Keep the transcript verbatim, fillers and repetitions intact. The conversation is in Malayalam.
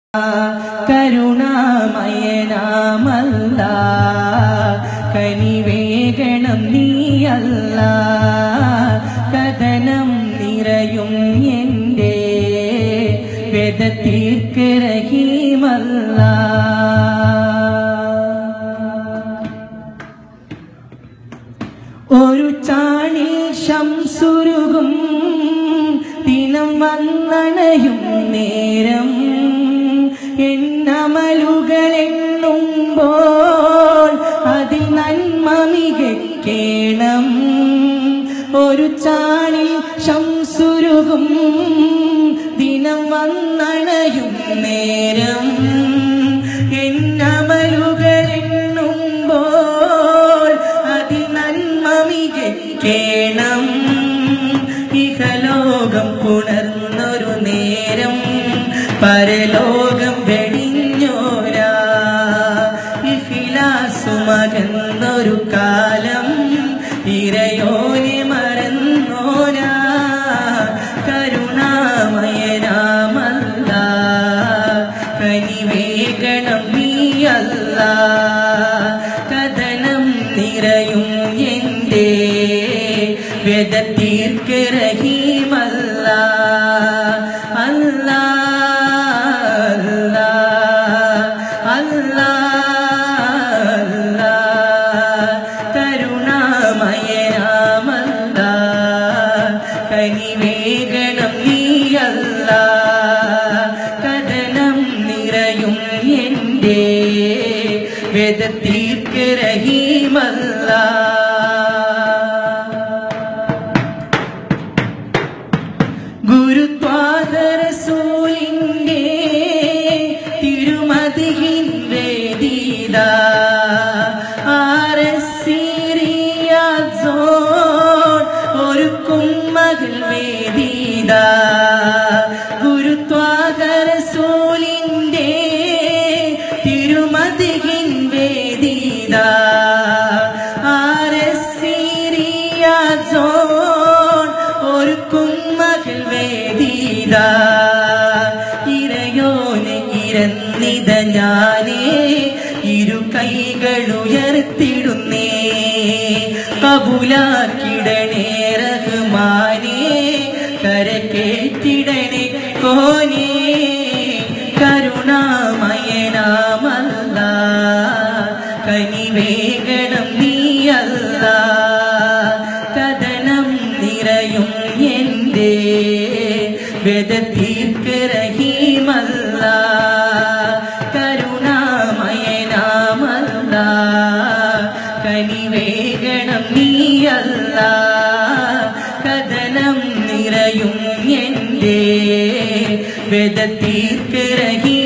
കരുണാമയനാമല്ല കനിവേഗണം നീയല്ല കഥനം നിറയും എൻ്റെ വേദത്തീർക്ക് റഹീമല്ല. ഒരു ചാണിൽ ശംസുരുകും ദിനം വന്നണയും നേരം എന്നമലുകൾ എണ്ണുമ്പോൾ അതിൽ നന്മ മികക്കേണം. ഒരു ചാണിൽ ശംസുരുകും ദിനം വന്നണയും നേരം എന്നമലുകൾ എണ്ണുമ്പോൾ അതിൽ നന്മ മികക്കേണം. ഇഹലോകം പുണർന്നൊരു നേരം പരലോകം വെടിഞ്ഞോരാ ഇഖ്ലാസുമകന്നൊരു കാലം ഇറയോനെ മറന്നോരാ കരുണാമയനാമല്ല കനിവേഗണം നീയല്ല കഥനം നിറയും എൻ്റെ വേദത്തീർക്ക് റഹീമല്ല. അല്ലാ കരുണാമയനാമല്ല കനിവേഗണം നീയല്ല കഥനം നിറയും എൻ്റെ വേദത്തീർക്ക് റഹീമല്ല. ഗുരുത്വാദ റസൂലിൻ്റെ തിരുമദിഹിൻ വേദീദ ഒരുക്കും മകൾ വേദീദ ഗുരുത്വാദ റസൂലിൻ്റെ തിരുമദിഹിൻ വേദീദ ഒരുക്കും മകൾ വേദീദ ഇറയോനെ ഇരന്നിത ഞാനേ ഇരു കൈകളുയർത്തിടുന്നേ കബൂലാക്കിടണേ റഹ്മാനേ കരക്കേറ്റിടണേ കോനേ കരുണാമയനാമല്ല കനിവേഗണം നീയല്ല കഥനം നിറയും എൻ്റെ വേദത്തീർക്ക് റഹീമല്ല കരുണാമയനാമല്ല കനിവേഗണം നീയല്ല കഥനം നിറയും എൻ്റെ വേദത്തീർക്ക് റഹീമല്ല.